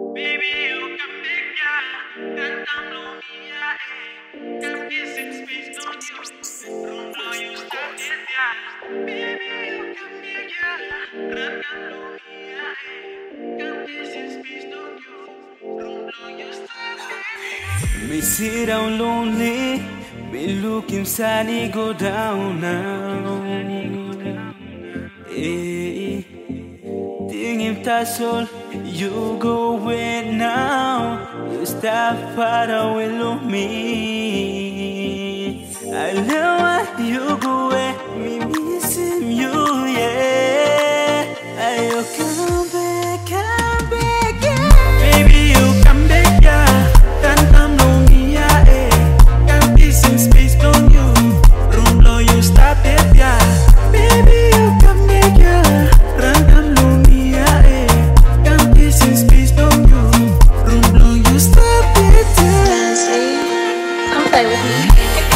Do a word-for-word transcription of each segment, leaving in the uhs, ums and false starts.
Baby, you can make ya, can come blow me, yeah, eh. Can kiss in space, don't you? Room blow you start it, yeah. Baby, you can make ya, can come blow me, yeah, eh. Can kiss in space, don't you? Room blow you start it, yeah. Me sit down lonely, me looking sunny go down now. Hey, thinking that's all you go with now. You stop far away from me. I know why you go away, me missing you, yeah. I come back, come back, yeah. Baby, you come back, yeah. Can come blow me, yeah, eh. Can kiss in space, don't you? Room blow you stop it, yeah. Baby, you come back, yeah. Can come blow me, yeah, eh. Can kiss in space, don't you? Room blow you stop it, yeah. LentzLee, come play with me.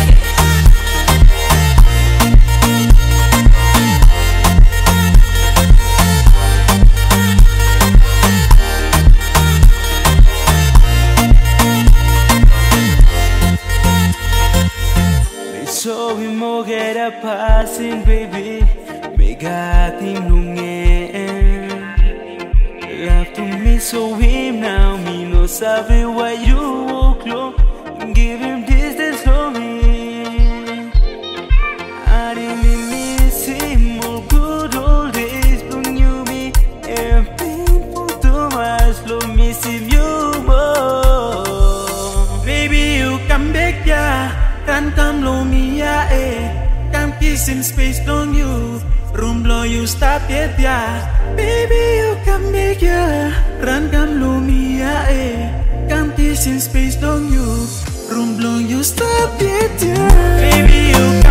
So we more get a passing, baby. We got him lungin. Love to me so him now. Me no sabe why you walk low. Give him distance for me. I didn't miss him all good old days. Bring you me and painful to my slow missing you more. Baby, you come back, yeah. Can come blow me, yeah, eh. Come kiss in space, don't you? Room blow you stop it, yeah. Baby, you come back, yeah. Run, come blow me, yeah, eh. Come kiss in space, don't you? Room blow you stop it, yeah. Baby, you